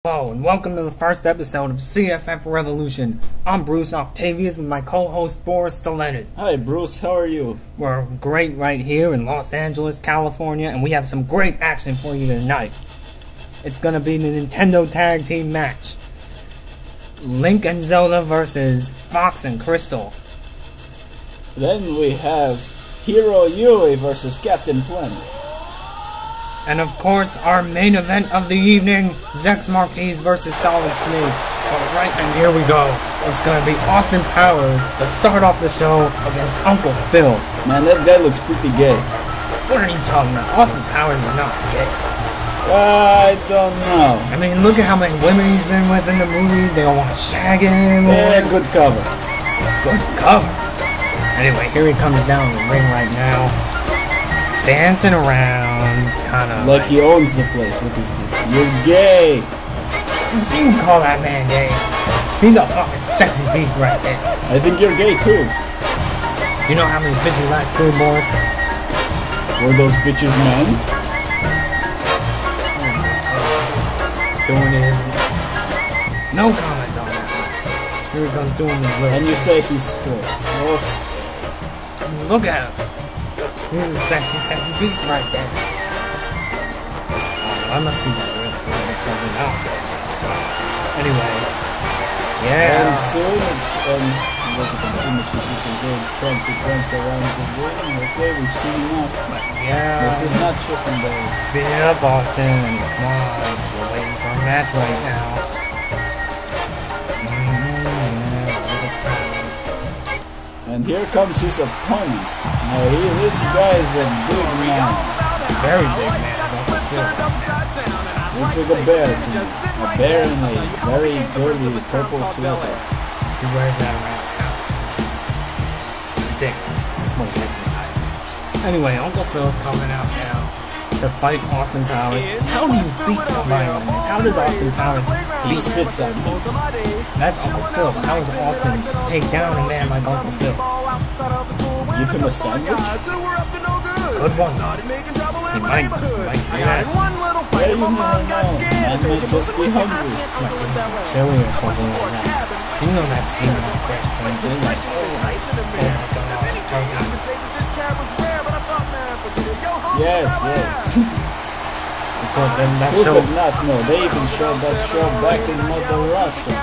Hello and welcome to the first episode of CFF Revolution. I'm Bruce Octavius with my co-host Boris Leonard. Hi Bruce, how are you? We're great right here in Los Angeles, California, and we have some great action for you tonight. It's gonna be the Nintendo Tag Team match. Link and Zelda versus Fox and Crystal. Then we have Hero Yui versus Captain Planet. And of course, our main event of the evening, Zex Marquez versus Solid Snake. Alright, and here we go. It's gonna be Austin Powers to start off the show against Uncle Phil. Man, that guy looks pretty gay. What are you talking about? Austin Powers is not gay. I don't know. I mean, look at how many women he's been with in the movies. They all want to shag him. Yeah, good cover. Good cover. Anyway, here he comes down the ring right now. Dancing around, kind of like he owns the place with his piece. You're gay. You can call that man gay. He's a fucking sexy beast right there. I think you're gay too. You know how many bitches like schoolboys? Were those bitches men? Doing his... No comment on that. Here he comes doing his little... And you say he's straight. Oh. Look at him. He's a sexy, sexy beast right there. I must be that real to make something out. Anyway. Yeah. And soon it's look at the finishes with the good consequence around the ring. Okay, we've seen enough. Yeah. This is not chicken days. Speed it up, Austin. Come on. We're waiting for a match right now. And here comes his opponent. Now this guy is a big man. Very big man. Looks like a bear to me. A bear in a very girly purple sweater. He wears that around the house. Dick. Anyway, Uncle Phil's coming out now to fight Austin Powers. How do you beat somebody on this? How does Austin Powers beat? He sits on him. That's Uncle Phil. How does Austin take down a man like Uncle Phil? Give him a sandwich? Good one. He might do that. Yeah, you never know. Man might just be hungry. Like chili or something like that. You know that scene in the Fresh Prince? Like, yes, yes. Because then that Who show... could not know? They even showed that show back in Mother Russia.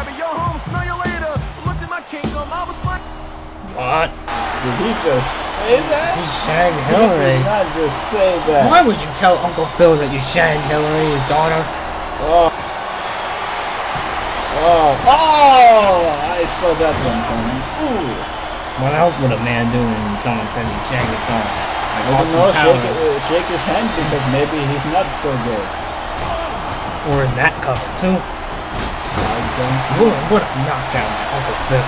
What? Did he just say that? He shagged He Hillary. did not just say that. Why would you tell Uncle Phil that you shagged Hillary, his daughter? Oh. Oh. Oh! I saw that one coming. Ooh. What else would a man do when someone says he shagged his daughter? Like I don't know, shake his hand because maybe he's not so good. Or is that covered too? I don't know. What a knockdown by Uncle Phil.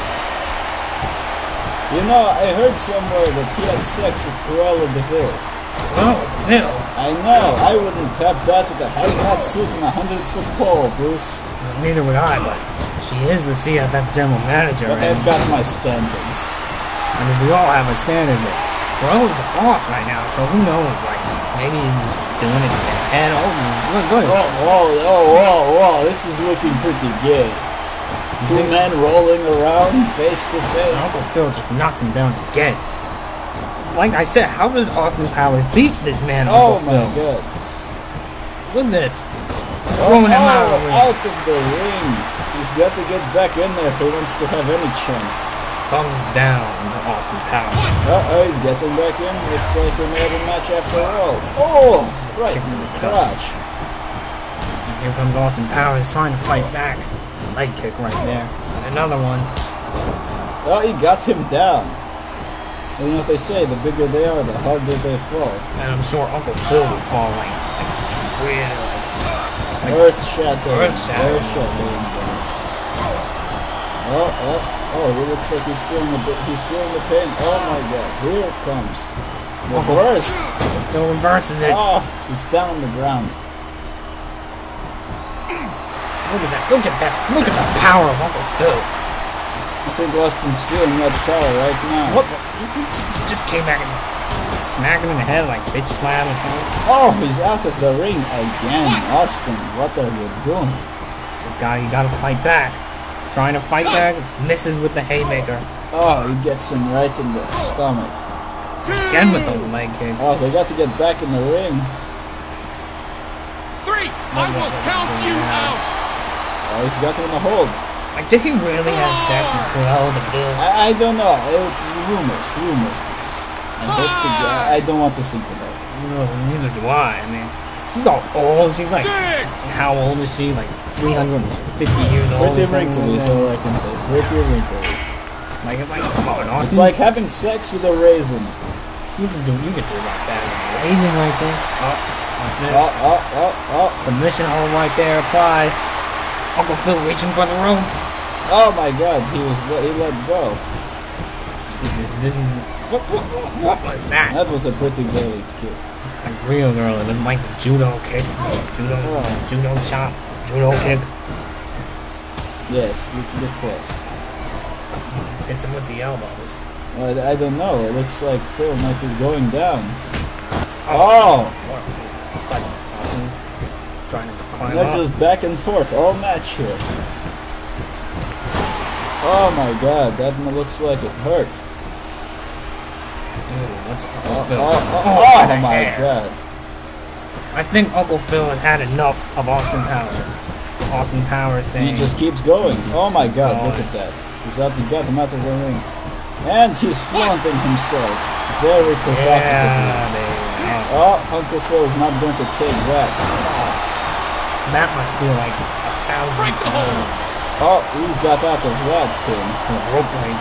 You know, I heard somewhere that he had sex with Cruella de Vil. Cruella de Vil? I know, I wouldn't tap that with a hazmat suit and a 100-foot pole, Bruce. Well, neither would I, but she is the CFF general manager. But I've got my standards. I mean, we all have a standard, but Cruella's the boss right now, so who knows? Like, maybe he's just doing it to get ahead. Oh, look. Whoa, this is looking pretty gay. Two men rolling around face to face. Uncle Phil just knocks him down again. Like I said, how does Austin Powers beat this man, Uncle Phil? Oh my god. Look at this. He's throwing him out of the ring. Out of the ring. He's got to get back in there if he wants to have any chance. Thumbs down to Austin Powers. Uh-oh, he's getting back in. Looks like we made a match after all. Oh, right in the crotch. Here comes Austin Powers trying to fight back. Leg kick right there. And another one. Oh, he got him down. You know what they say, the bigger they are, the harder they fall. And I'm sure Uncle Phil will fall like weird. Earth-shattering. Earth-shattering. Oh, he looks like he's feeling the pain. Oh my god, here it comes. Reversed. Phil reverses it. Oh, he's down on the ground. Look at that, look at the power of Uncle Phil. I think Austin's feeling that power right now. What? He just came back and smack him in the head like bitch slam or something. Oh, he's out of the ring again. Austin, what are you doing? You gotta fight back. Trying to fight back, misses with the haymaker. Oh, he gets him right in the stomach. Again with those leg kicks. Oh, they got to get back in the ring. 3, I will count you out. Oh, he's got him in a hold. Like, did he really have sex with Cruella the Kid? I don't know. It's rumors. I don't want to think about it. No, neither do I. I mean, she's all old. She's like, how old is she? Like 350 years old. Pretty wrinkly, is all I can say. Pretty wrinkly. Like, come on, Austin. It's like having sex with a raisin. You can do like that. Raisin right there. Oh, what's this? Oh. Submission hold right there. Applied. Uncle Phil reaching for the ropes. Oh my God, he let go. This is what was that? That was a pretty girly kick. Like real girl. It was like a judo kick, judo chop, judo kick. Yes, get close. Hits him with the elbows. I don't know. It looks like Phil might be going down. Oh! Trying to climb They're up. just back and forth all match here. Oh my God, that looks like it hurt. Ooh, what's Uncle Phil? Oh my God. I think Uncle Phil has had enough of Austin Powers. Austin Powers saying... He just keeps going. Oh my God, look at that. He got him out of the ring. And he's flaunting himself. Very provocatively. Yeah, oh, Uncle Phil is not going to take that. That must feel like 1,000 pounds. Oh, he got out of that pin. Rope break.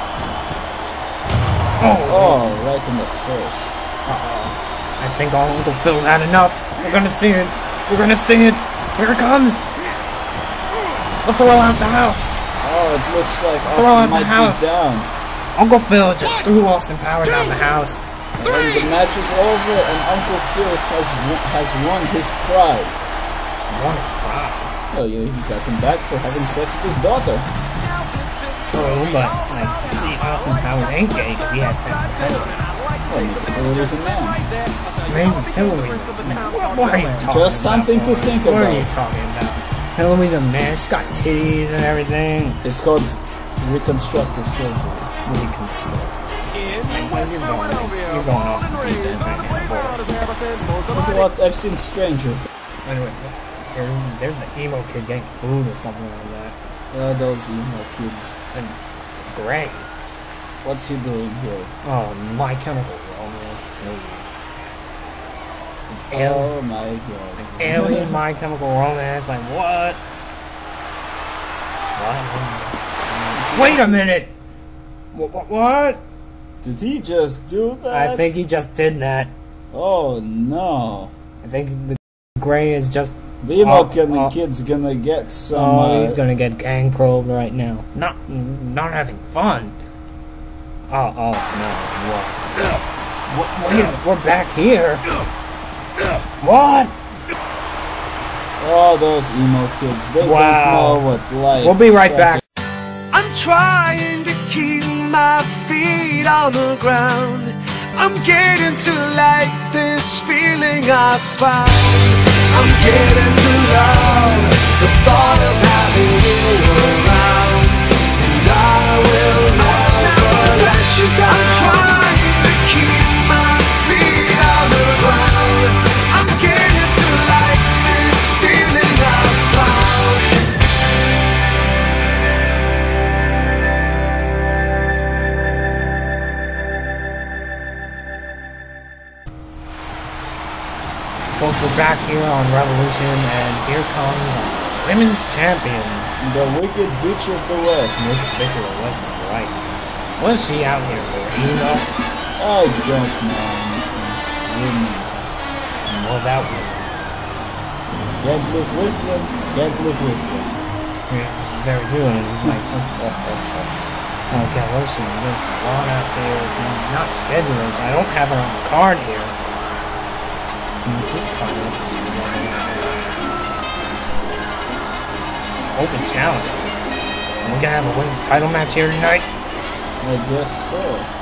Oh, right in the face. I think Uncle Phil's had enough. We're gonna see it. Here it comes. They'll throw out the house. Oh, it looks like Austin might be down. Uncle Phil just threw Austin Powers out the house. And the match is over, and Uncle Phil has won his pride. Won his pride? Oh, yeah, he got him back for having sex with his daughter. True, but, like, see, Austin Powers ain't gay because he had sex with Hillary. Well, maybe Hillary's a man. Maybe Hillary. What are you talking about? Just something to think about. What are you talking about? Hillary's a man. She's got titties and everything. It's called reconstructive surgery. You're going off the deep end right now, That's what I've seen Stranger. Anyway, there's the Emo Kid getting food or something like that. Yeah, those Emo Kids. And Gray. What's he doing here? Oh, My Chemical Romance, please. Oh my God. Alien My Chemical Romance, like what? Wait a minute! What? Did he just do that? I think he just did that. Oh no. I think the Gray is just... The Emo Kid's gonna get some... Oh, he's gonna get gang probed right now. Not having fun. Oh, no. What? Wait, we're back here. What? Oh, those Emo Kids. They don't know what life is. We'll be right back. I'm trying to keep my feet on the ground. I'm getting to like this feeling I found. I'm getting to love the thought of having you around. And I will never let you down. I'm trying to keep my feet on the ground. I'm getting to like this feeling I found. Folks, we're back here on Rev0lution, and here comes our women's champion. The Wicked Bitch of the West. Wicked Bitch of the West, right. What is she out here for, you know? I don't know anything. Women. More about women. Can't live with them, can't live with them. Yeah, very true, and he's like, okay, what is she? There's a lot out there. She's not scheduled, so I don't have her on the card here. Just caught up. Open challenge. Are we gonna have a women's title match here tonight? I guess so.